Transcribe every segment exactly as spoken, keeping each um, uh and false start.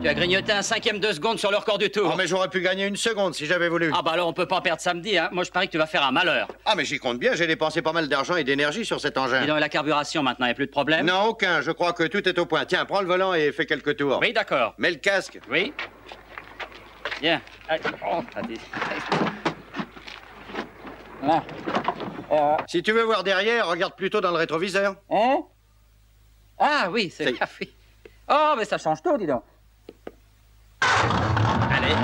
Tu as grignoté un cinquième de seconde sur le record du tour. Oh, mais j'aurais pu gagner une seconde si j'avais voulu. Ah bah alors on peut pas perdre samedi, hein. Moi je parie que tu vas faire un malheur. Ah, mais j'y compte bien, j'ai dépensé pas mal d'argent et d'énergie sur cet engin. Dis donc, la carburation maintenant, y a plus de problème? Non, aucun, je crois que tout est au point. Tiens, prends le volant et fais quelques tours. Oui, d'accord. Mets le casque. Oui. Bien. Allez. Oh, allez. Là. Euh... Si tu veux voir derrière, regarde plutôt dans le rétroviseur. Hein? Ah oui, c'est là, oui. Oh, mais ça change tout, dis donc. Allez.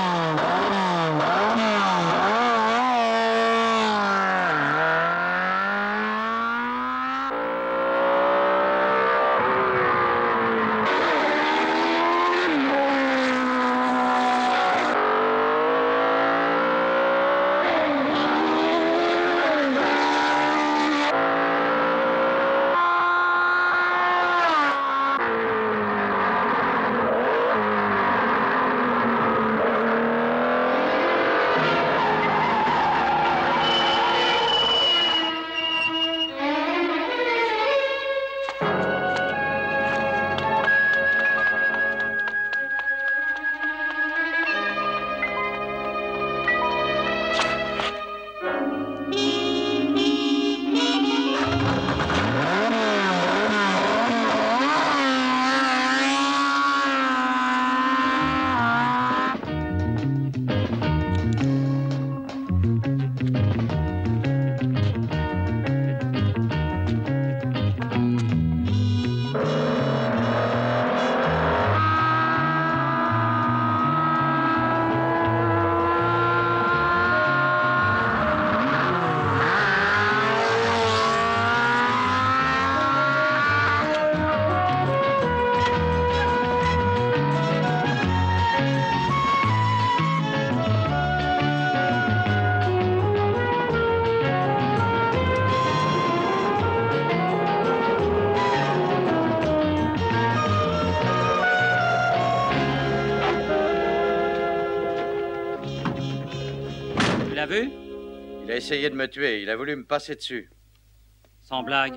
Vu? Il a essayé de me tuer, il a voulu me passer dessus. Sans blague.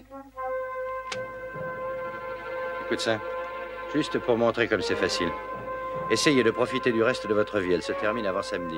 Écoute ça, juste pour montrer comme c'est facile. Essayez de profiter du reste de votre vie, elle se termine avant samedi.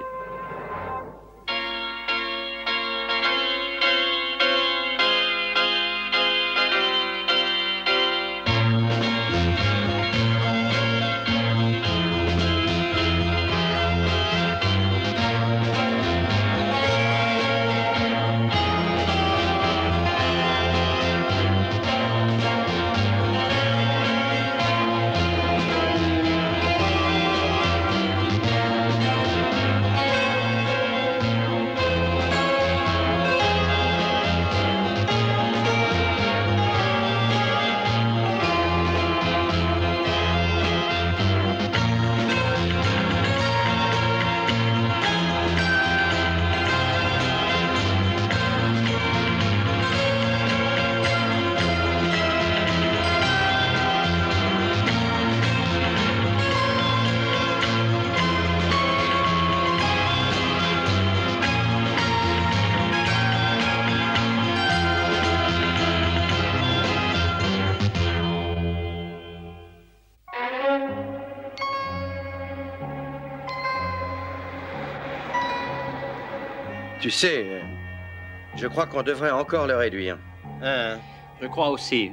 Tu sais, je crois qu'on devrait encore le réduire. Hein? Je crois aussi.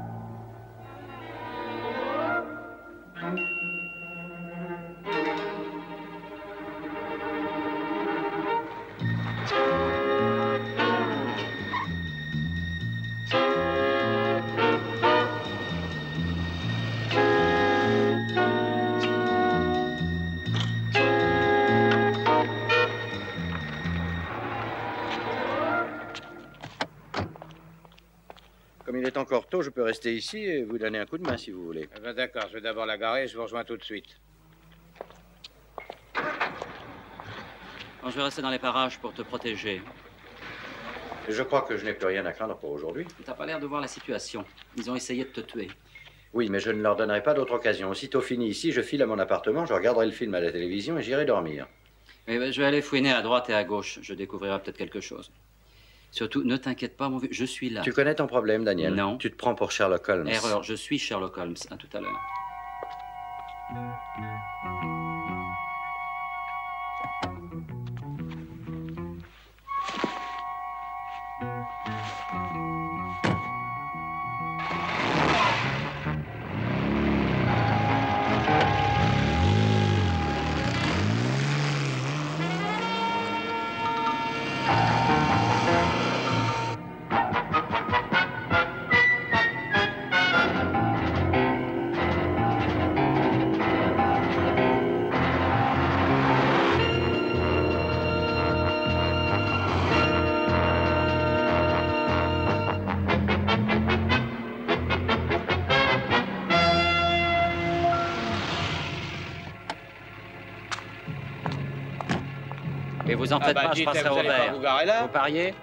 Comme il est encore tôt, je peux rester ici et vous donner un coup de main si vous voulez. Eh ben d'accord, je vais d'abord la garer et je vous rejoins tout de suite. Bon, je vais rester dans les parages pour te protéger. Je crois que je n'ai plus rien à craindre pour aujourd'hui. T'as pas l'air de voir la situation. Ils ont essayé de te tuer. Oui, mais je ne leur donnerai pas d'autre occasion. Aussitôt fini ici, je file à mon appartement, je regarderai le film à la télévision et j'irai dormir. Eh ben, je vais aller fouiner à droite et à gauche. Je découvrirai peut-être quelque chose. Surtout, ne t'inquiète pas, mon vieux, je suis là. Tu connais ton problème, Daniel? Non. Tu te prends pour Sherlock Holmes. Erreur, je suis Sherlock Holmes. À tout à l'heure. Et vous en faites Ah bah, pas, je dites, passerai vous au allez pas vert. vous garer là? Vous pariez?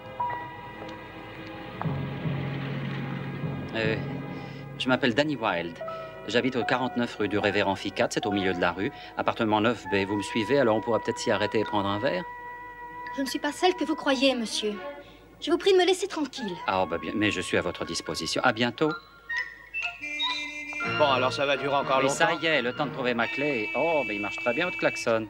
Euh, je m'appelle Danny Wilde. J'habite au quarante-neuf rue du Révérend Ficat, c'est au milieu de la rue. Appartement neuf B, vous me suivez, alors on pourra peut-être s'y arrêter et prendre un verre? Je ne suis pas celle que vous croyez, monsieur. Je vous prie de me laisser tranquille. Ah, bah bien, mais je suis à votre disposition. À bientôt. Bon, alors ça va durer encore Mais longtemps. ça y est, le temps de trouver ma clé. Oh, mais il marche très bien, votre klaxon.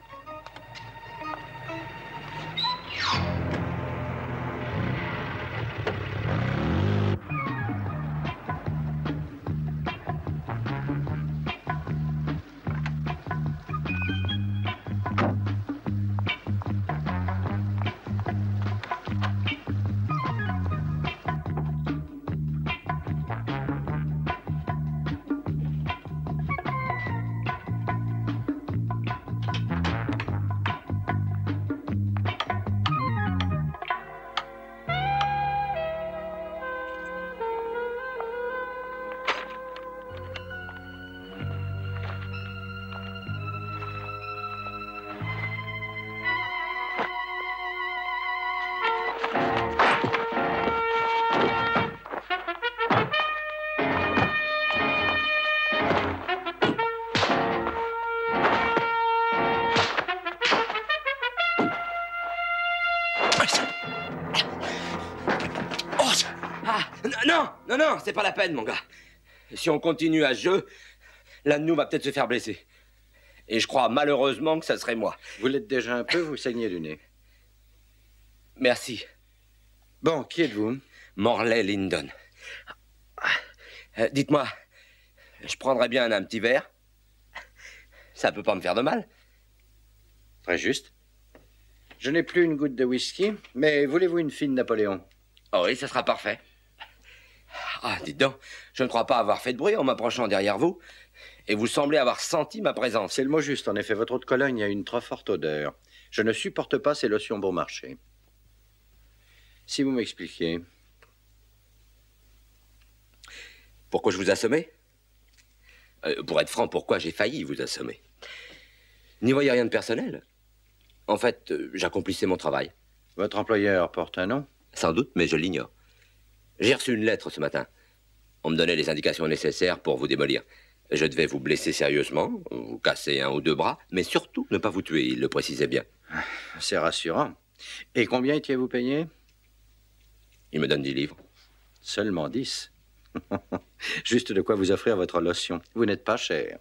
Non, non, non, c'est pas la peine, mon gars. Si on continue à ce jeu, l'un de nous va peut-être se faire blesser. Et je crois malheureusement que ça serait moi. Vous l'êtes déjà un peu, vous saignez du nez. Merci. Bon, qui êtes-vous? Morley Lyndon. Euh, Dites-moi, je prendrais bien un petit verre? Ça peut pas me faire de mal. Très juste. Je n'ai plus une goutte de whisky, mais voulez-vous une fine Napoléon? Oh oui, ça sera parfait. Ah, dites donc, je ne crois pas avoir fait de bruit en m'approchant derrière vous. Et vous semblez avoir senti ma présence. C'est le mot juste. En effet, votre eau de Cologne a une trop forte odeur. Je ne supporte pas ces lotions bon marché. Si vous m'expliquiez. Pourquoi je vous assommais? euh, Pour être franc, pourquoi j'ai failli vous assommer? N'y voyez rien de personnel. En fait, euh, j'accomplissais mon travail. Votre employeur porte un nom? Sans doute, mais je l'ignore. J'ai reçu une lettre ce matin. On me donnait les indications nécessaires pour vous démolir. Je devais vous blesser sérieusement, vous casser un ou deux bras, mais surtout ne pas vous tuer, il le précisait bien. C'est rassurant. Et combien étiez-vous payé? Il me donne dix livres. Seulement dix. Juste de quoi vous offrir votre lotion. Vous n'êtes pas cher.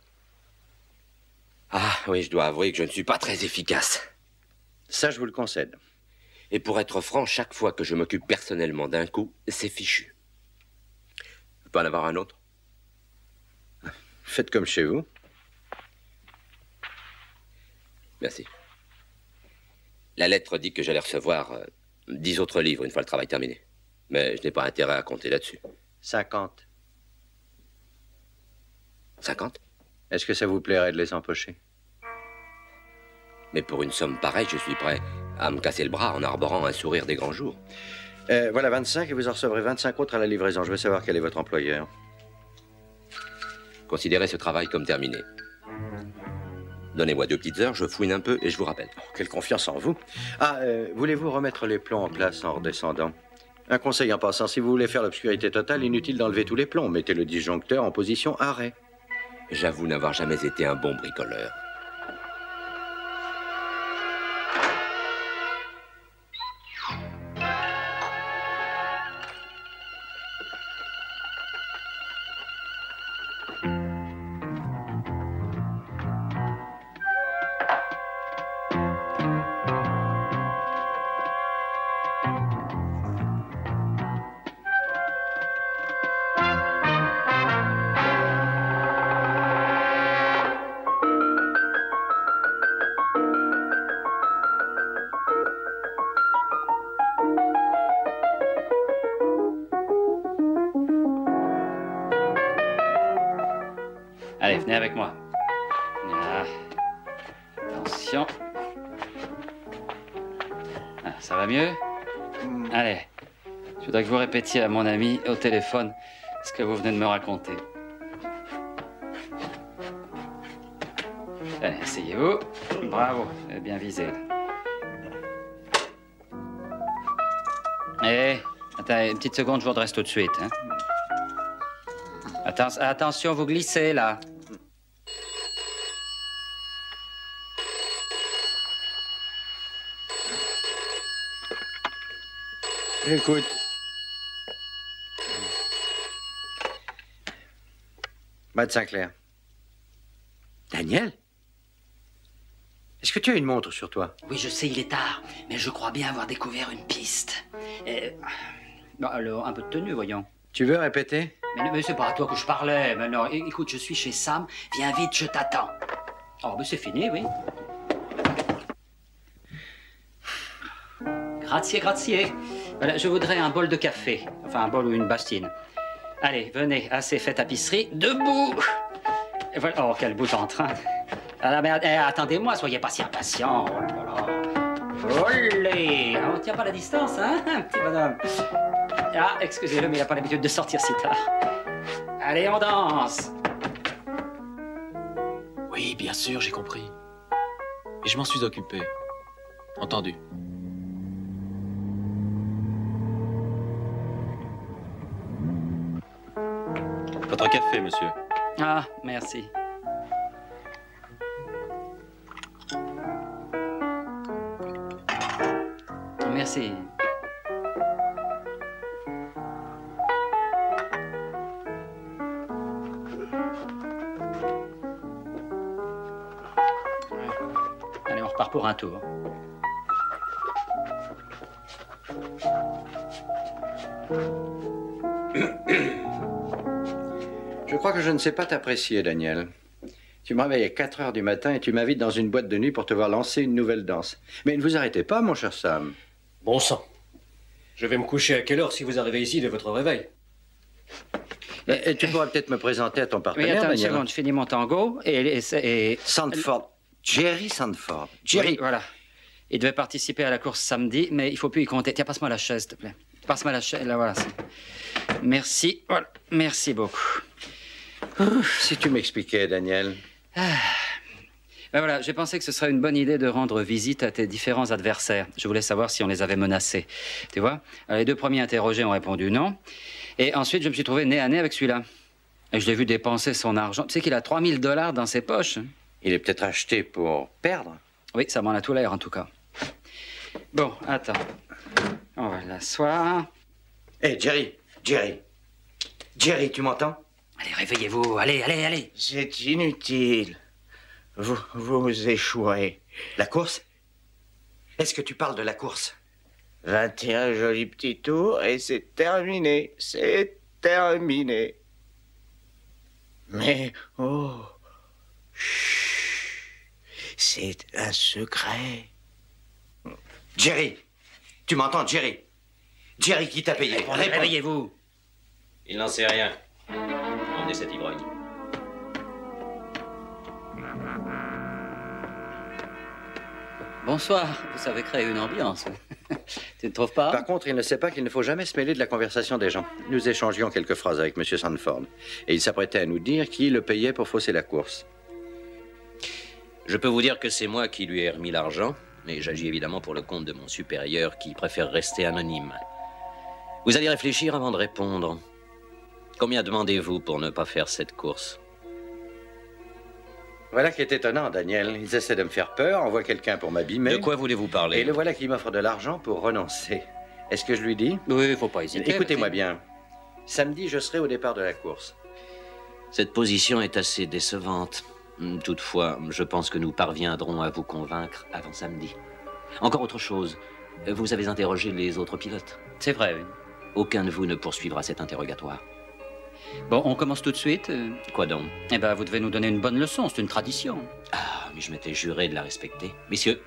Ah oui, je dois avouer que je ne suis pas très efficace. Ça, je vous le concède. Et pour être franc, chaque fois que je m'occupe personnellement d'un coup, c'est fichu. Je peux en avoir un autre? Faites comme chez vous. Merci. La lettre dit que j'allais recevoir euh, dix autres livres une fois le travail terminé. Mais je n'ai pas intérêt à compter là-dessus. Cinquante. Cinquante? Est-ce que ça vous plairait de les empocher? Mais pour une somme pareille, je suis prêt à me casser le bras en arborant un sourire des grands jours. Euh, voilà vingt-cinq et vous en recevrez vingt-cinq autres à la livraison. Je veux savoir quel est votre employeur. Considérez ce travail comme terminé. Donnez-moi deux petites heures, je fouine un peu et je vous rappelle. Oh, quelle confiance en vous. Ah, euh, voulez-vous remettre les plombs en place en redescendant? Un conseil en passant, si vous voulez faire l'obscurité totale, inutile d'enlever tous les plombs. Mettez le disjoncteur en position arrêt. J'avoue n'avoir jamais été un bon bricoleur. avec moi. Ah. Attention. Ah, ça va mieux? Allez. Je voudrais que vous répétiez à mon ami au téléphone ce que vous venez de me raconter. Allez, asseyez-vous. Bravo, vous avez bien visé. Eh, attends, une petite seconde, je vous redresse tout de suite. Hein. Atten- attention, vous glissez, là. Écoute. Matt Sinclair. Daniel? Est-ce que tu as une montre sur toi? Oui, je sais, il est tard, mais je crois bien avoir découvert une piste. Euh... Non, alors, un peu de tenue, voyons. Tu veux répéter? Mais, mais c'est pas à toi que je parlais. Mais non, é- écoute, je suis chez Sam. Viens vite, je t'attends. Oh, mais c'est fini, oui. Grazie, grazie. Voilà, je voudrais un bol de café. Enfin, un bol ou une bastine. Allez, venez, assez fait tapisserie. Debout! Et voilà. Oh, quel bout en train. Ah, la merde. Eh, attendez-moi, soyez pas si impatient. Oh là là. Olé! On tient pas la distance, hein, petit bonhomme. Ah, excusez-le, mais il n'a pas l'habitude de sortir si tard. Allez, on danse. Oui, bien sûr, j'ai compris. Et je m'en suis occupé. Entendu. Votre café, monsieur. Ah, merci. Merci. Allez, on repart pour un tour. Je crois que je ne sais pas t'apprécier, Daniel. Tu me réveilles à quatre heures du matin et tu m'invites dans une boîte de nuit pour te voir lancer une nouvelle danse. Mais ne vous arrêtez pas, mon cher Sam. Bon sang. Je vais me coucher à quelle heure si vous arrivez ici de votre réveil? Et, et tu pourrais peut-être me présenter à ton Oui, partenaire, attends une Daniel. seconde, je finis mon tango et... et, et... Sandford. Jerry Sandford. Jerry. Oui, voilà. Il devait participer à la course samedi, mais il faut plus y compter. Tiens, passe-moi la chaise, s'il te plaît. Passe-moi la chaise, là, voilà. Merci, voilà. Merci beaucoup. Ouf, si tu m'expliquais, Daniel. Ah. Ben voilà, j'ai pensé que ce serait une bonne idée de rendre visite à tes différents adversaires. Je voulais savoir si on les avait menacés. Tu vois? Alors, les deux premiers interrogés ont répondu non. Et ensuite, je me suis trouvé nez à nez avec celui-là. Et je l'ai vu dépenser son argent. Tu sais qu'il a trois mille dollars dans ses poches. Il est peut-être acheté pour perdre. Oui, ça m'en a tout l'air, en tout cas. Bon, attends. On va l'asseoir. Hé, hey, Jerry, Jerry. Jerry, tu m'entends? Allez, réveillez-vous. Allez, allez, allez. C'est inutile. Vous, vous échouez. La course? Est-ce que tu parles de la course? vingt et un jolis petits tours et c'est terminé. C'est terminé. Mais, oh, chut, c'est un secret. Jerry, tu m'entends, Jerry? Jerry, qui t'a payé? Répondez, Réponds. réveillez-vous. Il n'en sait rien. Emmenez cet ivrogne. Bonsoir. Vous savez créer une ambiance. Tu ne trouves pas? Par contre, il ne sait pas qu'il ne faut jamais se mêler de la conversation des gens. Nous échangions quelques phrases avec M. Sandford. Et il s'apprêtait à nous dire qui le payait pour fausser la course. Je peux vous dire que c'est moi qui lui ai remis l'argent, mais j'agis évidemment pour le compte de mon supérieur qui préfère rester anonyme. Vous allez réfléchir avant de répondre. Combien demandez-vous pour ne pas faire cette course? Voilà qui est étonnant, Daniel. Ils essaient de me faire peur, envoient quelqu'un pour m'abîmer. De quoi voulez-vous parler? Et le voilà qui m'offre de l'argent pour renoncer. Est-ce que je lui dis? Oui, il faut pas hésiter. Écoutez-moi bien. Samedi, je serai au départ de la course. Cette position est assez décevante. Toutefois, je pense que nous parviendrons à vous convaincre avant samedi. Encore autre chose. Vous avez interrogé les autres pilotes? C'est vrai, oui. Aucun de vous ne poursuivra cet interrogatoire. Bon, on commence tout de suite. Quoi donc? Eh ben, vous devez nous donner une bonne leçon, c'est une tradition. Ah, mais je m'étais juré de la respecter. Messieurs.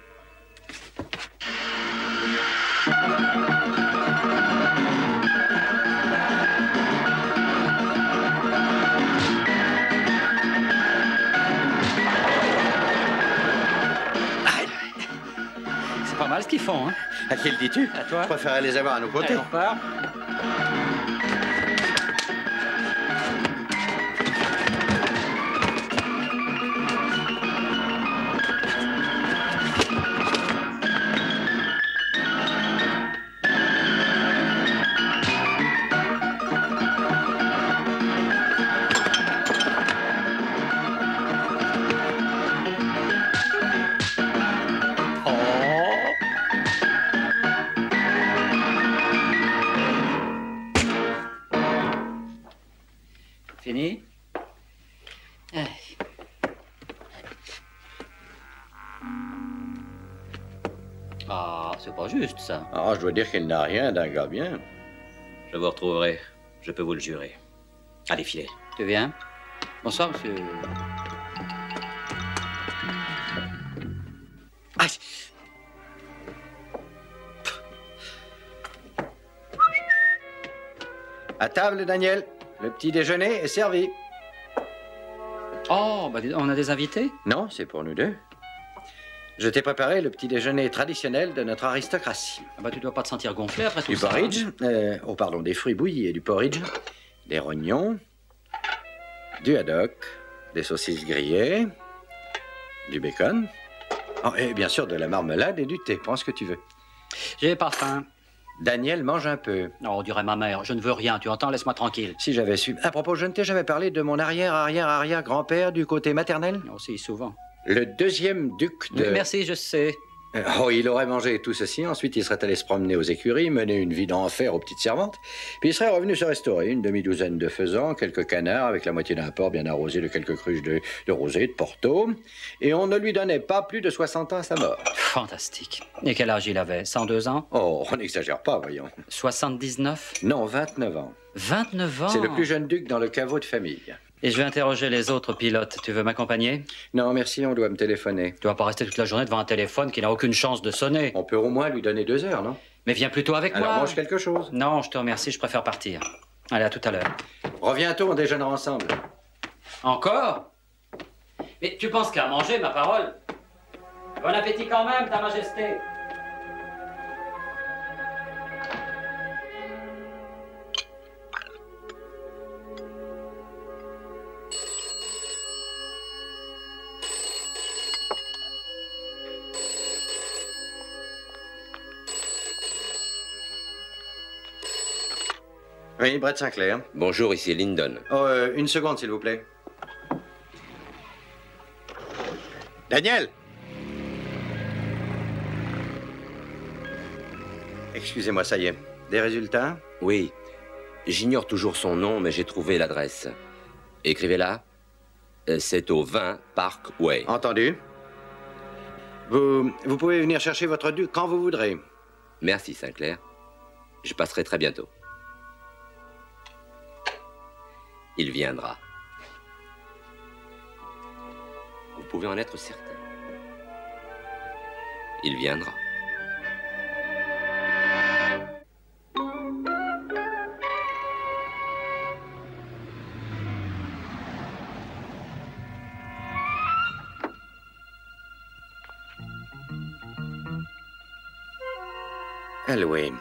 mal ce qu'ils font, hein. À qui le dis-tu? À toi. Je préférerais les avoir à nos côtés. Allez, on part. Fini? Eh. Ah, c'est pas juste, ça. Ah, je dois dire qu'il n'a rien d'un gars bien. Je vous retrouverai, je peux vous le jurer. Allez, filez. Tu viens? Bonsoir, monsieur. Ah. À table, Daniel. Le petit déjeuner est servi. Oh, bah, on a des invités? Non, c'est pour nous deux. Je t'ai préparé le petit déjeuner traditionnel de notre aristocratie. Ah bah, tu dois pas te sentir gonflé après tout Du ça. porridge, hein. euh, oh pardon, des fruits bouillis et du porridge, des rognons, du haddock, des saucisses grillées, du bacon, oh, et bien sûr de la marmelade et du thé. Prends ce que tu veux. J'ai pas faim. Daniel, mange un peu. Non, on dirait ma mère. Je ne veux rien, tu entends? Laisse-moi tranquille. Si j'avais su. À propos, je ne t'ai jamais parlé de mon arrière-arrière-arrière-grand-père du côté maternel? Aussi, souvent. Le deuxième duc de... Oui, merci, je sais. Euh, Oh, il aurait mangé tout ceci, ensuite il serait allé se promener aux écuries, mener une vie d'enfer aux petites servantes, puis il serait revenu se restaurer, une demi-douzaine de faisans, quelques canards, avec la moitié d'un porc bien arrosé de quelques cruches de, de rosé, de Porto, et on ne lui donnait pas plus de soixante ans à sa mort. Fantastique. Et quel âge il avait? cent deux ans? Oh, on n'exagère pas, voyons. soixante-dix-neuf? Non, vingt-neuf ans. vingt-neuf ans? C'est le plus jeune duc dans le caveau de famille. Et je vais interroger les autres pilotes. Tu veux m'accompagner? Non, merci, on doit me téléphoner. Tu vas pas rester toute la journée devant un téléphone qui n'a aucune chance de sonner. On peut au moins lui donner deux heures, non? Mais viens plutôt avec Alors moi. mange quelque chose. Non, je te remercie, je préfère partir. Allez, à tout à l'heure. Reviens tôt, on déjeunera ensemble. Encore? Mais tu penses qu'à manger, ma parole? Bon appétit quand même, ta majesté. Oui, Brett Sinclair. Bonjour, ici Lyndon. Oh, euh, une seconde, s'il vous plaît. Daniel! Excusez-moi, ça y est. Des résultats? Oui, j'ignore toujours son nom, mais j'ai trouvé l'adresse. Écrivez-la. Euh, C'est au vingt Park Way. Entendu. Vous, vous pouvez venir chercher votre duc quand vous voudrez. Merci, Sinclair. Je passerai très bientôt. Il viendra. Vous pouvez en être certain. Il viendra. Halloween.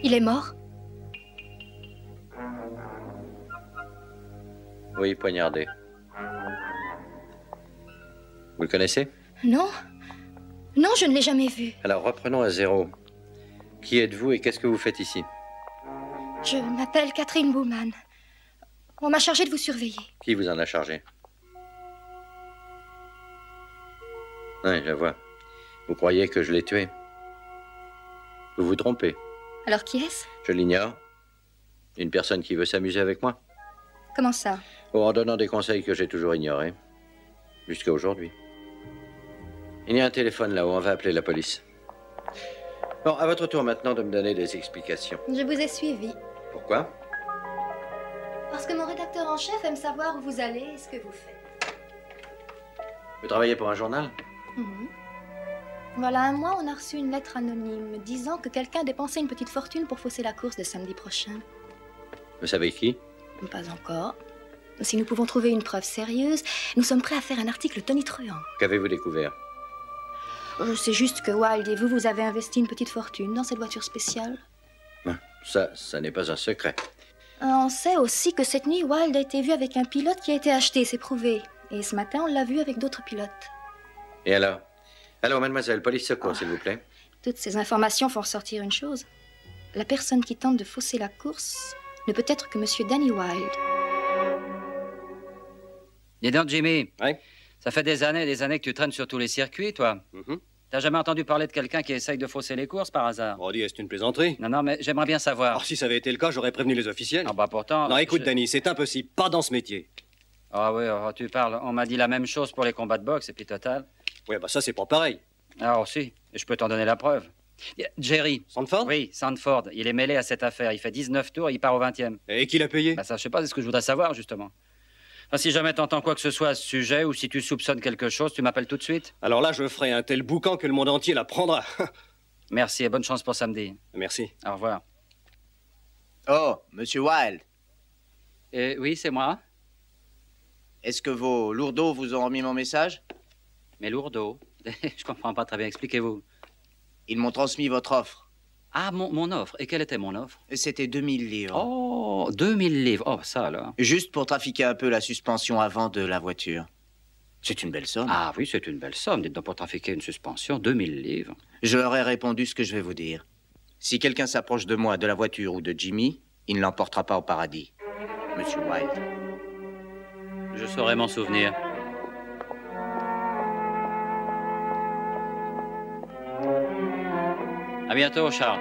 Il est mort? Oui, poignardé. Vous le connaissez? Non. Non, je ne l'ai jamais vu. Alors reprenons à zéro. Qui êtes-vous et qu'est-ce que vous faites ici? Je m'appelle Catherine Bowman. On m'a chargé de vous surveiller. Qui vous en a chargé? Oui, je vois. Vous croyez que je l'ai tué? Vous vous trompez. Alors qui est-ce? Je l'ignore. Une personne qui veut s'amuser avec moi. Comment ça? Oh, en donnant des conseils que j'ai toujours ignorés. Jusqu'à aujourd'hui. Il y a un téléphone là-haut, on va appeler la police. Bon, à votre tour maintenant de me donner des explications. Je vous ai suivi. Pourquoi? Parce que mon rédacteur en chef aime savoir où vous allez et ce que vous faites. Vous travaillez pour un journal? Mhm. Voilà un mois, on a reçu une lettre anonyme disant que quelqu'un dépensait une petite fortune pour fausser la course de samedi prochain. Vous savez qui? Pas encore. Si nous pouvons trouver une preuve sérieuse, nous sommes prêts à faire un article tonitruant. Qu'avez-vous découvert? Euh, C'est juste que Wilde et vous, vous avez investi une petite fortune dans cette voiture spéciale. Ça, ça n'est pas un secret. Euh, On sait aussi que cette nuit, Wilde a été vu avec un pilote qui a été acheté, c'est prouvé. Et ce matin, on l'a vu avec d'autres pilotes. Et alors? Allô, mademoiselle, police secours, Oh. s'il vous plaît. Toutes ces informations font ressortir une chose. La personne qui tente de fausser la course ne peut être que Monsieur Danny Wilde. Dis donc, Jimmy. Ouais. Ça fait des années et des années que tu traînes sur tous les circuits, toi. Mhm. T'as jamais entendu parler de quelqu'un qui essaye de fausser les courses par hasard? Bon, dis, est-ce une plaisanterie? Non, non, mais j'aimerais bien savoir. Alors, si ça avait été le cas, j'aurais prévenu les officiels. Ah bah pourtant... Non, écoute, je- Danny, c'est impossible. Pas dans ce métier. Ah oui, oh, tu parles. On m'a dit la même chose pour les combats de boxe, et puis total. Ouais, bah ça, c'est pas pareil. Ah aussi, et je peux t'en donner la preuve. Y a- Jerry. Sandford? Oui, Sandford. Il est mêlé à cette affaire. Il fait dix-neuf tours et il part au vingtième. Et qui l'a payé? Bah ça, je sais pas, c'est ce que je voudrais savoir, justement. Enfin, si jamais t'entends quoi que ce soit à ce sujet, ou si tu soupçonnes quelque chose, tu m'appelles tout de suite. Alors là, je ferai un tel boucan que le monde entier la prendra. Merci et bonne chance pour samedi. Merci. Au revoir. Oh, Monsieur Wilde, Et oui, c'est moi. est-ce que vos lourdeaux vous ont remis mon message? Mais lourdeau. Je comprends pas très bien. Expliquez-vous. Ils m'ont transmis votre offre. Ah, mon, mon offre. Et quelle était mon offre? C'était deux mille livres. Oh, deux mille livres. Oh, ça alors. Juste pour trafiquer un peu la suspension avant de la voiture. C'est une belle somme. Ah oui, c'est une belle somme. Dites donc, pour trafiquer une suspension, deux mille livres. Je leur ai répondu ce que je vais vous dire. Si quelqu'un s'approche de moi, de la voiture ou de Jimmy, il ne l'emportera pas au paradis. Monsieur Wilde. Je saurai m'en souvenir. À bientôt, Charles.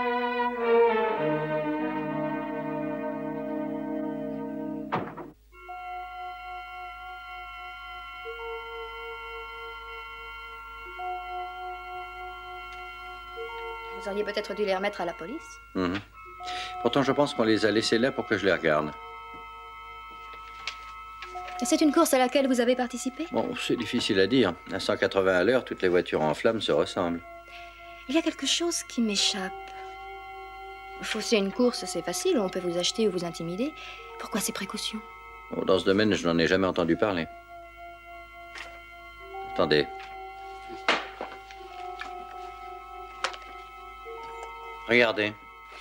Vous auriez peut-être dû les remettre à la police. Mhm. Pourtant, je pense qu'on les a laissés là pour que je les regarde. Et c'est une course à laquelle vous avez participé? Bon, c'est difficile à dire. À cent quatre-vingts à l'heure, toutes les voitures en flammes se ressemblent. Il y a quelque chose qui m'échappe. Fausser une course, c'est facile, on peut vous acheter ou vous intimider. Pourquoi ces précautions? Bon, dans ce domaine, je n'en ai jamais entendu parler. Attendez. Regardez.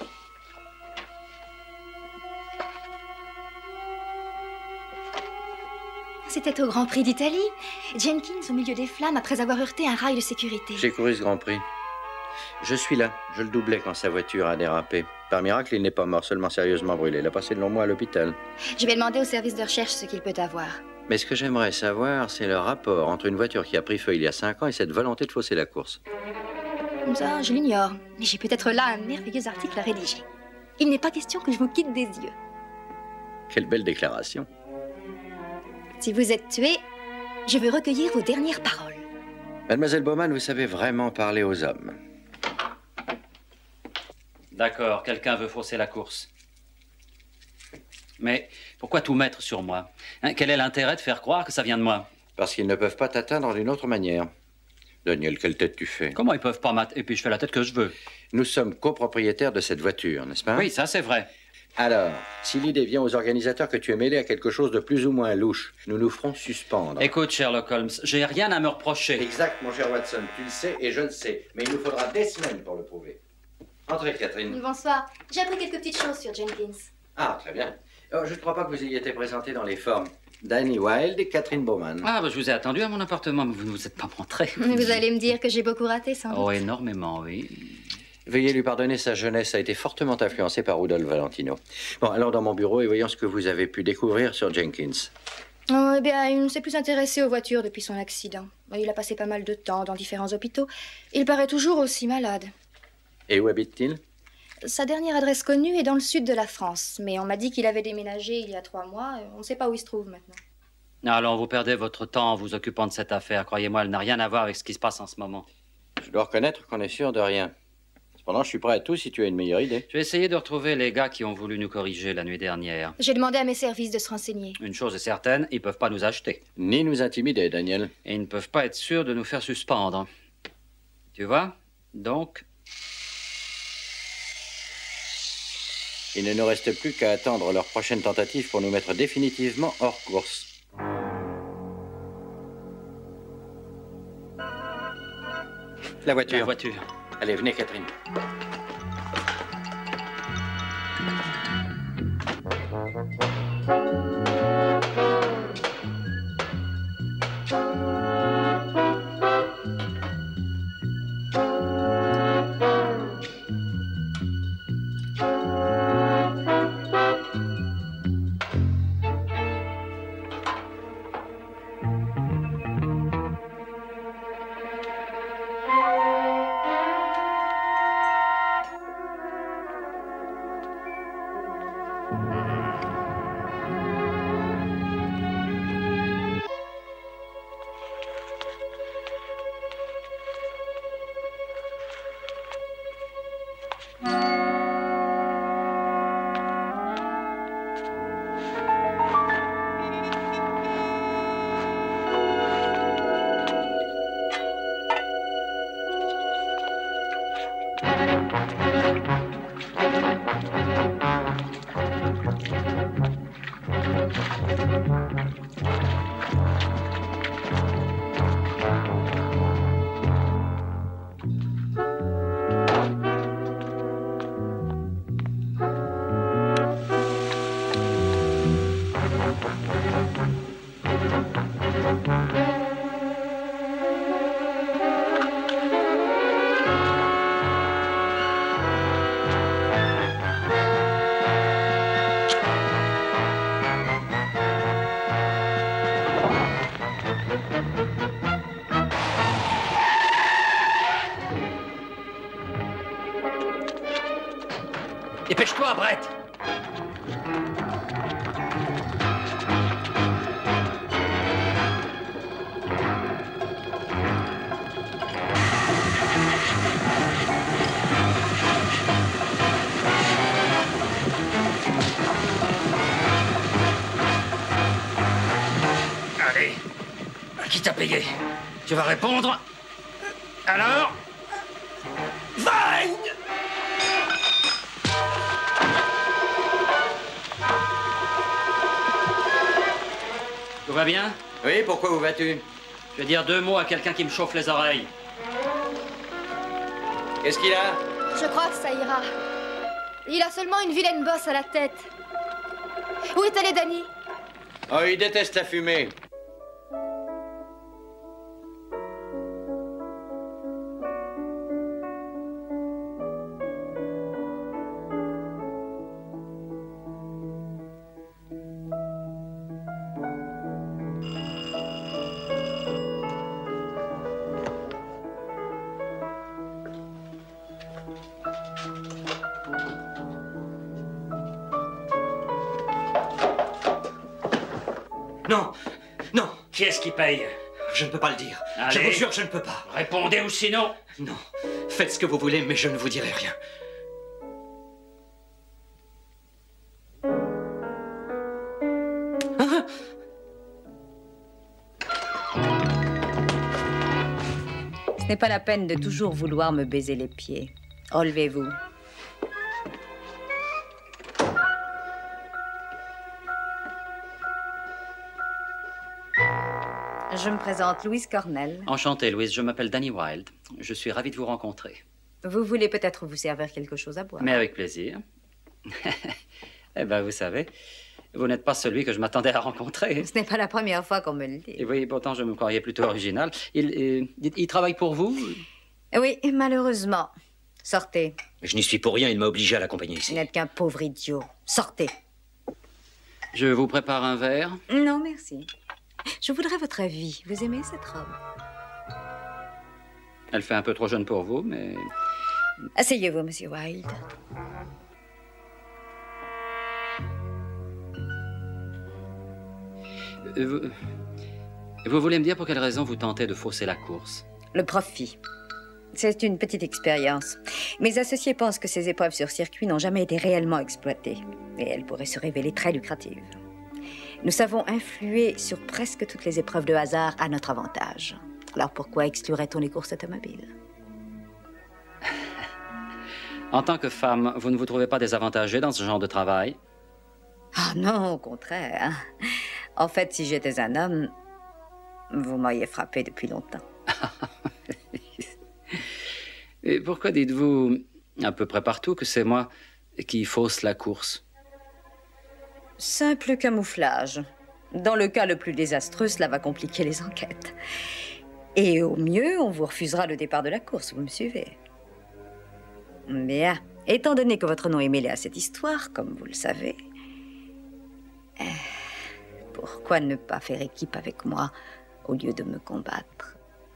C'était au Grand Prix d'Italie. Jenkins au milieu des flammes après avoir heurté un rail de sécurité. J'ai couru ce Grand Prix. Je suis là. Je le doublais quand sa voiture a dérapé. Par miracle, il n'est pas mort, seulement sérieusement brûlé. Il a passé de longs mois à l'hôpital. Je vais demander au service de recherche ce qu'il peut avoir. Mais ce que j'aimerais savoir, c'est le rapport entre une voiture qui a pris feu il y a cinq ans et cette volonté de fausser la course. Comme ça, je l'ignore. Mais j'ai peut-être là un merveilleux article à rédiger. Il n'est pas question que je vous quitte des yeux. Quelle belle déclaration. Si vous êtes tué, je veux recueillir vos dernières paroles. Mademoiselle Bowman, vous savez vraiment parler aux hommes. D'accord, quelqu'un veut fausser la course. Mais pourquoi tout mettre sur moi? Hein, quel est l'intérêt de faire croire que ça vient de moi? Parce qu'ils ne peuvent pas t'atteindre d'une autre manière. Daniel, quelle tête tu fais? Comment ils peuvent pas m'atteindre? Et puis je fais la tête que je veux. Nous sommes copropriétaires de cette voiture, n'est-ce pas? Oui, ça c'est vrai. Alors, si l'idée vient aux organisateurs que tu es mêlé à quelque chose de plus ou moins louche, nous nous ferons suspendre. Écoute, Sherlock Holmes, j'ai rien à me reprocher. Exact, mon cher Watson, tu le sais et je le sais. Mais il nous faudra des semaines pour le prouver. Entrez, Catherine. Bonsoir. J'ai appris quelques petites choses sur Jenkins. Ah, très bien. Oh, je ne crois pas que vous ayez été présenté dans les formes. Danny Wilde et Catherine Bowman. Ah, bah, je vous ai attendu à mon appartement, mais vous ne vous êtes pas montré. Vous allez me dire que j'ai beaucoup raté, sans doute. Oh, énormément, oui. Veuillez lui pardonner, sa jeunesse a été fortement influencée par Rudolph Valentino. Bon, alors dans mon bureau et voyons ce que vous avez pu découvrir sur Jenkins. Oh, eh bien, il ne s'est plus intéressé aux voitures depuis son accident. Il a passé pas mal de temps dans différents hôpitaux. Il paraît toujours aussi malade. Et où habite-t-il? Sa dernière adresse connue est dans le sud de la France. Mais on m'a dit qu'il avait déménagé il y a trois mois. On ne sait pas où il se trouve maintenant. Alors, vous perdez votre temps en vous occupant de cette affaire. Croyez-moi, elle n'a rien à voir avec ce qui se passe en ce moment. Je dois reconnaître qu'on est sûr de rien. Cependant, je suis prêt à tout si tu as une meilleure idée. Je vais essayer de retrouver les gars qui ont voulu nous corriger la nuit dernière. J'ai demandé à mes services de se renseigner. Une chose est certaine, ils peuvent pas nous acheter. Ni nous intimider, Daniel. Et ils ne peuvent pas être sûrs de nous faire suspendre. Tu vois? Donc... Il ne nous reste plus qu'à attendre leur prochaine tentative pour nous mettre définitivement hors course. La voiture. La voiture. Allez, venez, Catherine. Dépêche-toi, Brett! Allez, qui t'a payé? Tu vas répondre? Alors? Vine! Tout va bien? Oui, pourquoi où vas-tu? Je vais dire deux mots à quelqu'un qui me chauffe les oreilles. Qu'est-ce qu'il a? Je crois que ça ira. Il a seulement une vilaine bosse à la tête. Où est allé Danny? Oh, il déteste la fumée. Non, non, Qui est-ce qui paye? je ne peux pas le dire. Allez. Je vous jure, je ne peux pas. Répondez ou sinon... Non, faites ce que vous voulez, mais je ne vous dirai rien. Ce n'est pas la peine de toujours vouloir me baiser les pieds. Relevez-vous. Je me présente, Louise Cornell. Enchanté, Louise. Je m'appelle Danny Wilde. Je suis ravi de vous rencontrer. Vous voulez peut-être vous servir quelque chose à boire? Mais avec plaisir. Eh bien, vous savez, vous n'êtes pas celui que je m'attendais à rencontrer. Ce n'est pas la première fois qu'on me le dit. Et oui, pourtant, je me croyais plutôt original. Il, il, il travaille pour vous? Oui, malheureusement. Sortez. Je n'y suis pour rien, il m'a obligé à l'accompagner ici. Vous n'êtes qu'un pauvre idiot. Sortez. Je vous prépare un verre? Non, merci. Je voudrais votre avis. Vous aimez cette robe? Elle fait un peu trop jeune pour vous, mais... Asseyez-vous, Monsieur Wilde. Vous... vous voulez me dire pour quelle raison vous tentez de fausser la course? Le profit. C'est une petite expérience. Mes associés pensent que ces épreuves sur circuit n'ont jamais été réellement exploitées. Et elles pourraient se révéler très lucratives. Nous savons influer sur presque toutes les épreuves de hasard à notre avantage. Alors pourquoi exclurait-on les courses automobiles? En tant que femme, vous ne vous trouvez pas désavantagée dans ce genre de travail? Ah non, au contraire. En fait, si j'étais un homme, vous m'auriez frappé depuis longtemps. Et pourquoi dites-vous, à peu près partout, que c'est moi qui fausse la course? Simple camouflage. Dans le cas le plus désastreux, cela va compliquer les enquêtes. Et au mieux, on vous refusera le départ de la course, vous me suivez? Bien. Étant donné que votre nom est mêlé à cette histoire, comme vous le savez, euh, pourquoi ne pas faire équipe avec moi au lieu de me combattre?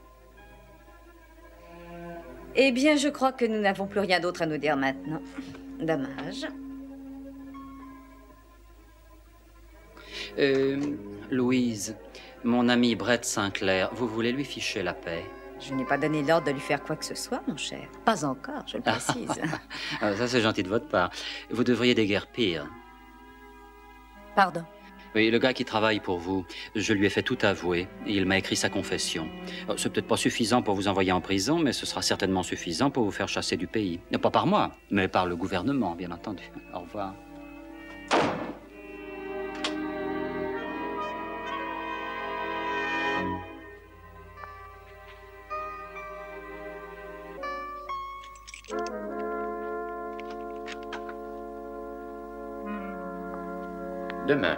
Eh bien, je crois que nous n'avons plus rien d'autre à nous dire maintenant. Dommage. Euh, Louise, mon ami Brett Sinclair, vous voulez lui ficher la paix? Je n'ai pas donné l'ordre de lui faire quoi que ce soit, mon cher. Pas encore, je le précise. Ah, ça, c'est gentil de votre part. Vous devriez déguerpir. Pardon? Oui, le gars qui travaille pour vous, je lui ai fait tout avouer. Et il m'a écrit sa confession. C'est peut-être pas suffisant pour vous envoyer en prison, mais ce sera certainement suffisant pour vous faire chasser du pays. Pas par moi, mais par le gouvernement, bien entendu. Au revoir. Demain.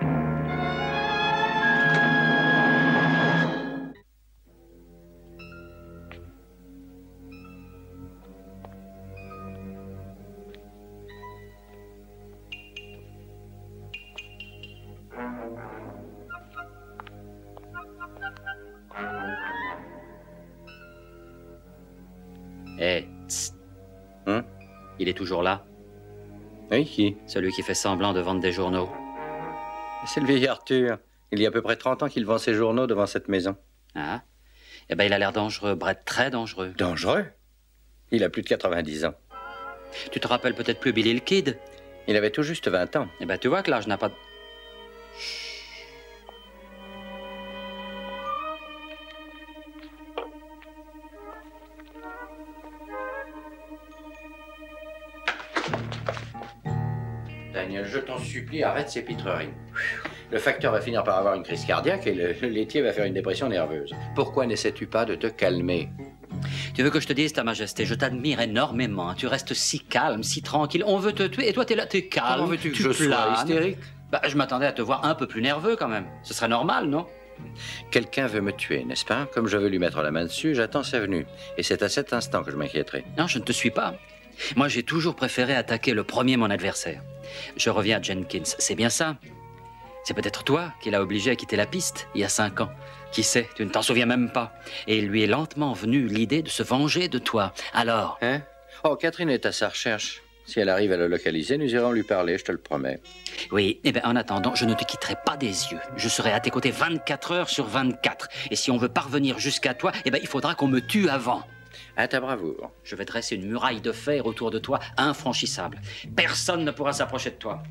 Eh, tss. Hein? Il est toujours là? Oui, qui? Celui qui fait semblant de vendre des journaux. C'est le vieil Arthur. Il y a à peu près trente ans qu'il vend ses journaux devant cette maison. Ah? Eh ben, il a l'air dangereux, Brett, très dangereux. Dangereux? Il a plus de quatre-vingt-dix ans. Tu te rappelles peut-être plus Billy le Kid? Il avait tout juste vingt ans. Eh ben, tu vois que l'âge n'a pas... de... Daniel, je t'en supplie, arrête ces pitreries. Le facteur va finir par avoir une crise cardiaque et le, le laitier va faire une dépression nerveuse. Pourquoi n'essaies-tu pas de te calmer? Tu veux que je te dise, Ta Majesté, je t'admire énormément. Tu restes si calme, si tranquille. On veut te tuer et toi, t'es là, t'es calme. Comment veux-tu que tu je sois planes. hystérique? Bah, je m'attendais à te voir un peu plus nerveux quand même. Ce serait normal, non? Quelqu'un veut me tuer, n'est-ce pas? Comme je veux lui mettre la main dessus, j'attends sa venue. Et c'est à cet instant que je m'inquiéterai. Non, je ne te suis pas. Moi, j'ai toujours préféré attaquer le premier mon adversaire. Je reviens à Jenkins, c'est bien ça? C'est peut-être toi qui l'as obligé à quitter la piste il y a cinq ans. Qui sait, tu ne t'en souviens même pas. Et il lui est lentement venue l'idée de se venger de toi. Alors? Hein? Oh, Catherine est à sa recherche. Si elle arrive à le localiser, nous irons lui parler, je te le promets. Oui, eh bien, en attendant, je ne te quitterai pas des yeux. Je serai à tes côtés vingt-quatre heures sur vingt-quatre. Et si on veut parvenir jusqu'à toi, eh bien, il faudra qu'on me tue avant. À ta bravoure. Je vais dresser une muraille de fer autour de toi, infranchissable. Personne ne pourra s'approcher de toi.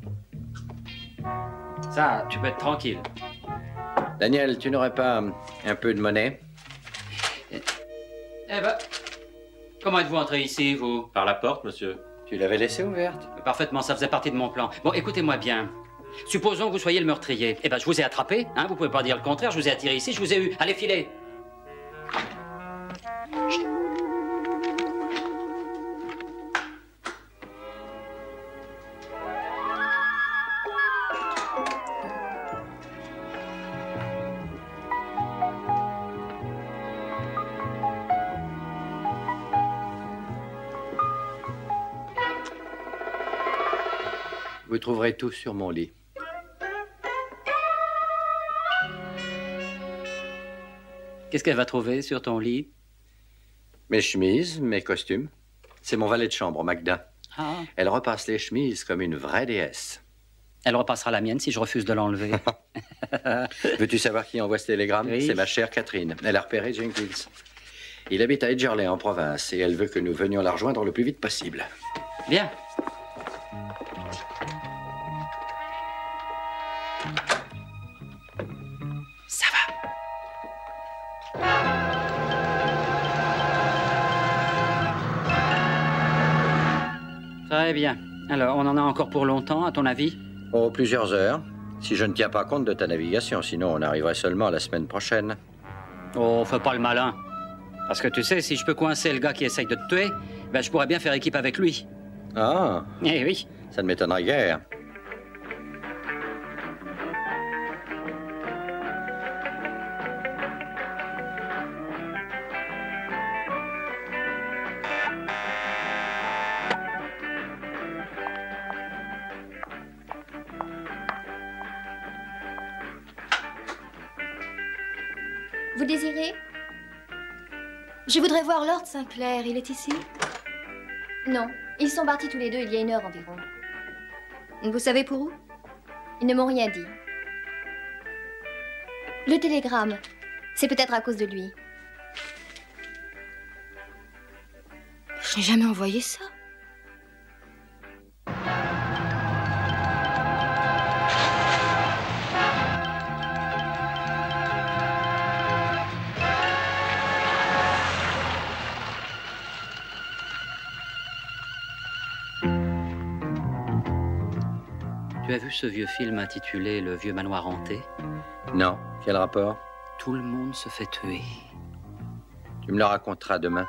Ça, tu peux être tranquille. Daniel, tu n'aurais pas un peu de monnaie? Eh ben, comment êtes-vous entré ici, vous? Par la porte, monsieur. Tu l'avais laissée ouverte. Parfaitement, ça faisait partie de mon plan. Bon, écoutez-moi bien. Supposons que vous soyez le meurtrier. Eh ben, je vous ai attrapé, hein, vous pouvez pas dire le contraire, je vous ai attiré ici, je vous ai eu. Allez, filez. Vous trouverez tout sur mon lit. Qu'est-ce qu'elle va trouver sur ton lit? Mes chemises, mes costumes. C'est mon valet de chambre, Magda. Ah. Elle repasse les chemises comme une vraie déesse. Elle repassera la mienne si je refuse de l'enlever. Veux-tu savoir qui envoie ce télégramme? Oui. C'est ma chère Catherine. Elle a repéré Jenkins. Il habite à Edgerley, en province, et elle veut que nous venions la rejoindre le plus vite possible. Bien. Ça va. Très bien. Alors, on en a encore pour longtemps, à ton avis? Oh, plusieurs heures. Si je ne tiens pas compte de ta navigation, sinon on arriverait seulement la semaine prochaine. Oh, fais pas le malin. Parce que tu sais, si je peux coincer le gars qui essaye de te tuer, ben je pourrais bien faire équipe avec lui. Ah. Eh oui. Ça ne m'étonnerait guère. Vous désirez? Je voudrais voir Lord Sinclair. Il est ici? Non. Ils sont partis tous les deux il y a une heure environ. Vous savez pour où? Ils ne m'ont rien dit. Le télégramme. C'est peut-être à cause de lui. Je n'ai jamais envoyé ça. Tu as vu ce vieux film intitulé Le vieux manoir hanté? Non. Quel rapport? Tout le monde se fait tuer. Tu me le raconteras demain.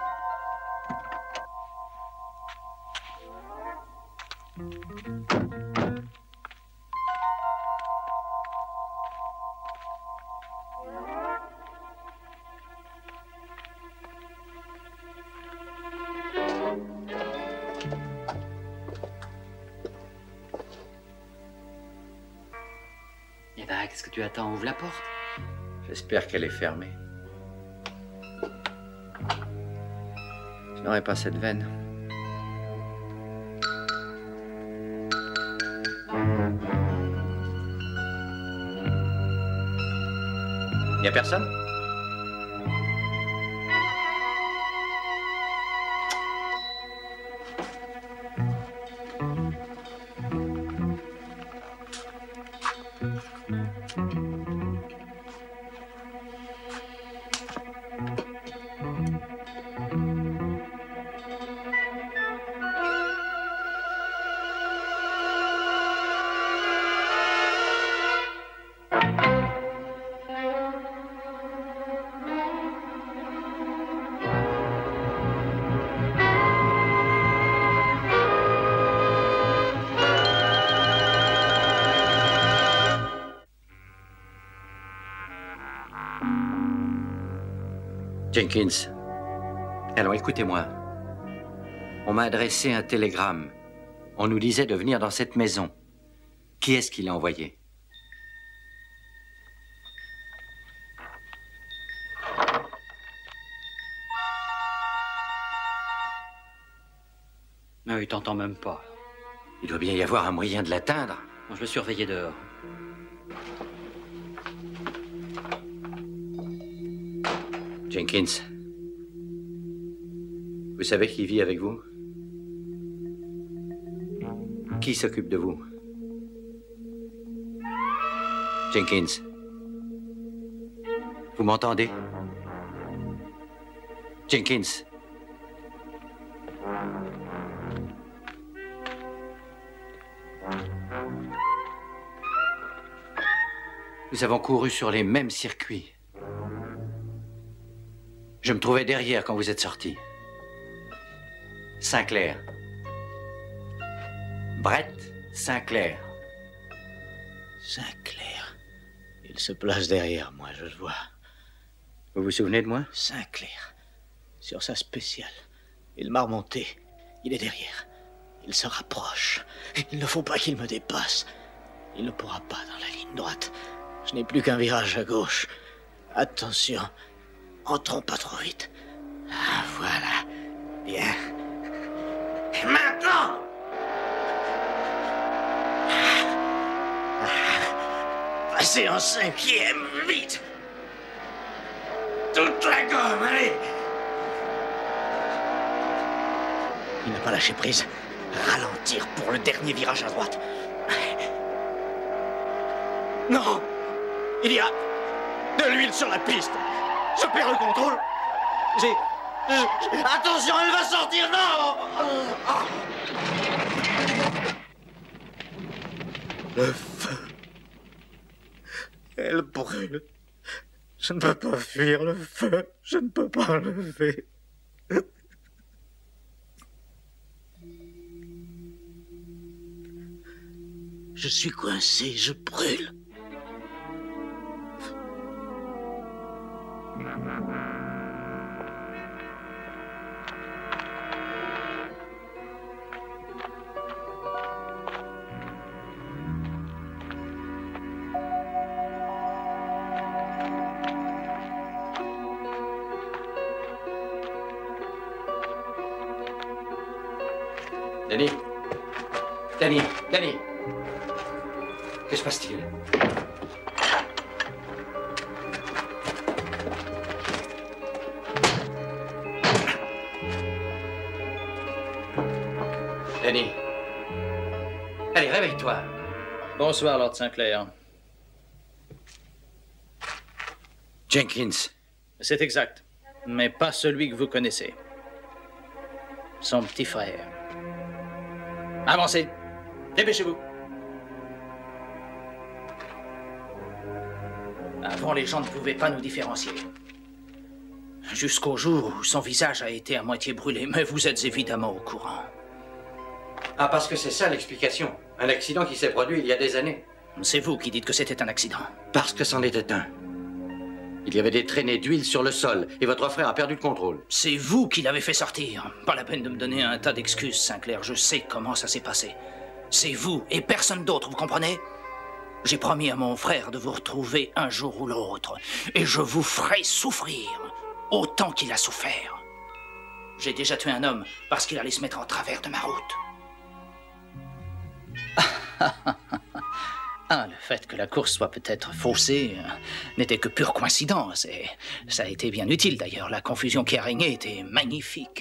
Eh ben, qu'est-ce que tu attends? Ouvre la porte. J'espère qu'elle est fermée. Je n'aurai pas cette veine. Il n'y a personne? Jenkins. Alors, écoutez-moi. On m'a adressé un télégramme. On nous disait de venir dans cette maison. Qui est-ce qui l'a envoyé? Ah, il t'entend même pas. Il doit bien y avoir un moyen de l'atteindre. Moi, je le surveillais dehors. Jenkins. Vous savez qui vit avec vous? Qui s'occupe de vous? Jenkins. Vous m'entendez? Jenkins. Nous avons couru sur les mêmes circuits. Je me trouvais derrière quand vous êtes sorti. Sinclair. Brett Sinclair. Sinclair. Il se place derrière moi, je le vois. Vous vous souvenez de moi? Sinclair. Sur sa spéciale. Il m'a remonté. Il est derrière. Il se rapproche. Il ne faut pas qu'il me dépasse. Il ne pourra pas dans la ligne droite. Je n'ai plus qu'un virage à gauche. Attention. Entrons pas trop vite. Ah, voilà. Bien. Et maintenant! Passez en cinquième, vite! Toute la gomme, allez! Il n'a pas lâché prise. Ralentir pour le dernier virage à droite. Non! Il y a de l'huile sur la piste. Je perds le contrôle. J'ai... je- Attention, elle va sortir, non! Le feu. Elle brûle. Je ne peux pas fuir le feu. Je ne peux pas enlever. Je suis coincé, je brûle. Danny Danny Danny Que se passe-t-il? Danny. Allez, réveille-toi. Bonsoir, Lord Sinclair. Jenkins. C'est exact, mais pas celui que vous connaissez. Son petit frère. Avancez. Dépêchez-vous. Avant, les gens ne pouvaient pas nous différencier. Jusqu'au jour où son visage a été à moitié brûlé, mais vous êtes évidemment au courant. Ah, parce que c'est ça l'explication. Un accident qui s'est produit il y a des années. C'est vous qui dites que c'était un accident. Parce que c'en était un. Il y avait des traînées d'huile sur le sol, et votre frère a perdu le contrôle. C'est vous qui l'avez fait sortir. Pas la peine de me donner un tas d'excuses, Sinclair. Je sais comment ça s'est passé. C'est vous et personne d'autre, vous comprenez? J'ai promis à mon frère de vous retrouver un jour ou l'autre. Et je vous ferai souffrir autant qu'il a souffert. J'ai déjà tué un homme parce qu'il allait se mettre en travers de ma route. Ah, le fait que la course soit peut-être faussée euh, n'était que pure coïncidence. Et ça a été bien utile, d'ailleurs. La confusion qui a régné était magnifique.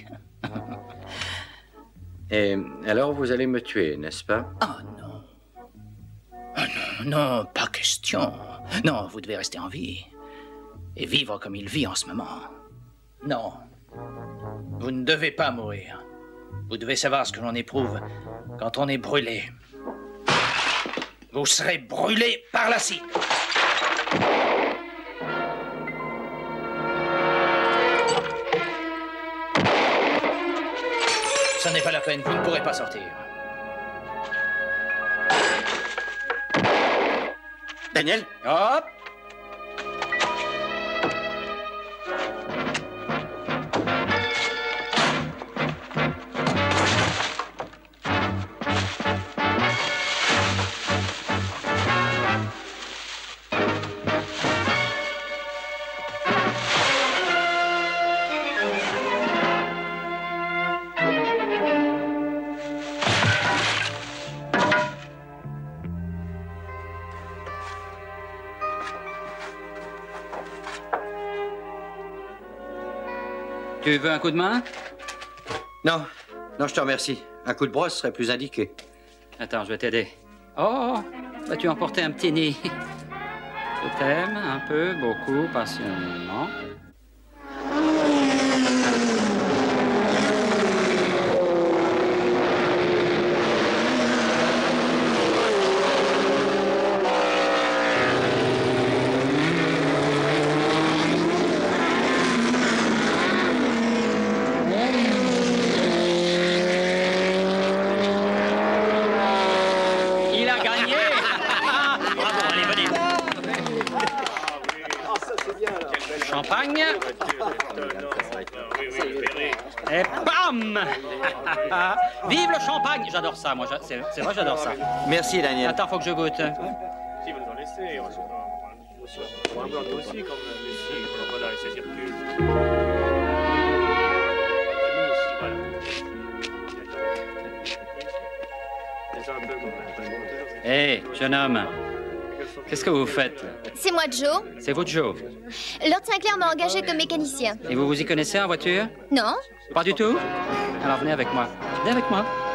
Et alors vous allez me tuer, n'est-ce pas? Ah non. Ah non, non, pas question. Non, vous devez rester en vie. Et vivre comme il vit en ce moment. Non. Vous ne devez pas mourir. Vous devez savoir ce que l'on éprouve quand on est brûlé. Vous serez brûlé par l'acide. Ça n'est pas la peine, vous ne pourrez pas sortir. Daniel? Hop! Tu veux un coup de main? Non, non, je te remercie. Un coup de brosse serait plus indiqué. Attends, je vais t'aider. Oh, vas-tu emporter un petit nid? Je t'aime un peu, beaucoup, passionnément. Et bam! Vive le champagne! J'adore ça, moi. C'est c'est vrai, j'adore ça. Merci, Daniel. Attends, faut que je goûte. Si vous en laissez, on va un peu aussi, comme Messi, voilà, et ça circule. Hé, hey, jeune homme, qu'est-ce que vous faites? C'est moi, Joe. C'est vous, Joe. Lord Sinclair m'a engagé comme mécanicien. Et vous vous y connaissez en voiture? Non. Pas du tout? Alors venez avec moi. Venez avec moi.